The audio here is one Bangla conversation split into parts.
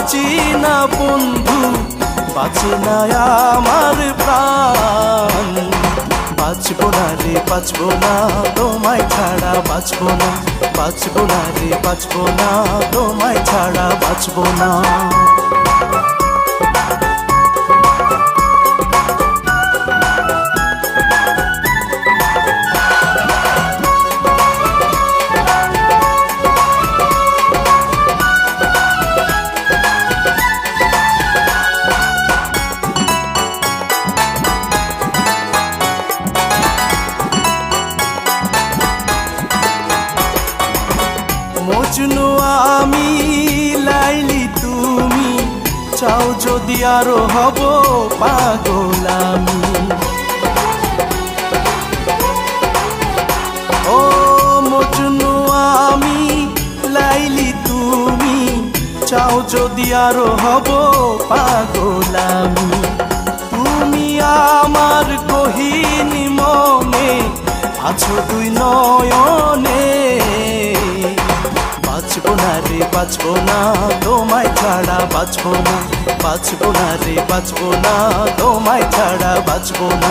বাঁচি না বন্ধু, বাঁচে না আমার প্রাণ। বাঁচবো না রে বাঁচবো না তোমায় ছাড়া, বাঁচবো না, বাঁচবো না রে বাঁচবো না তোমায় ছাড়া, বাঁচবো না। মজনু আমি, লাইলি তুমি, চাও যদি আরো হব পাগল আমি। ও মজনু আমি, লাইলি তুমি, চাও যদি আরো হব পাগল আমি। তুমি আমার গহীন মনে, আছো দুই নয়নে। বাঁচবো না রে বাঁচবো না তোমায় ছাড়া, বাঁচবো না, বাঁচবো না রে বাঁচবো না তোমায় ছাড়া, বাঁচবো না।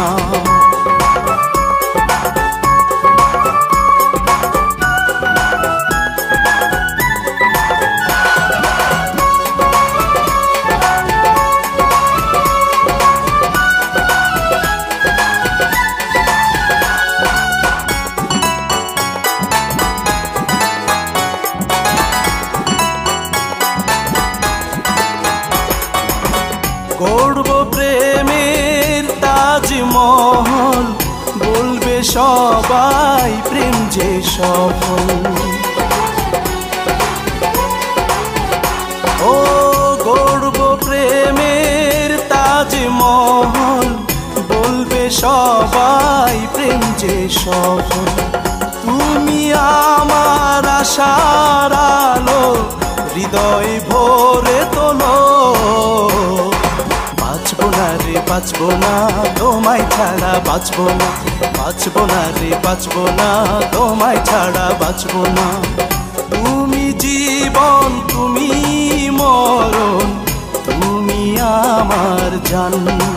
গড়ব প্রেমের তাজমহল, বলবে সবাই প্রেম যে সফল। ও গড়ব প্রেমের তাজমহল, বলবে সবাই প্রেম যে সফল। তুমি আমার আশার আলো, হৃদয় ভরে তোলো। বাঁচবো না রে বাঁচবো না তোমায় ছাড়া, বাঁচবো না, বাঁচবো না রে বাঁচবো না তোমায় ছাড়া, বাঁচবো না। তুমি জীবন তুমি মরণ, তুমি আমার জান।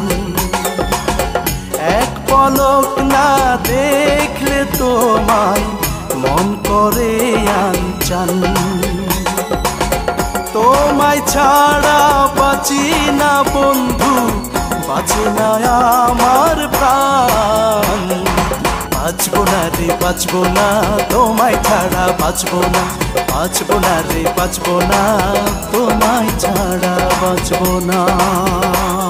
এক পলক না দেখলে তোমায় মন করে আনচান। তোমায় ছাড়া বাঁচি না বন্ধু, বাঁচে না আমার প্রাণ। বাঁচবো না রে বাঁচবো না তোমায় ছাড়া, বাঁচবো না, বাঁচবো না রে বাঁচবো না তোমায় ছাড়া, বাঁচবো না।